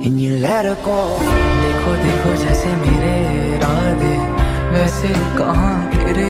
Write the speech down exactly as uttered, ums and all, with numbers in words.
and you let her go. देखो देखो जैसे मेरे इरादे वैसे कहाँ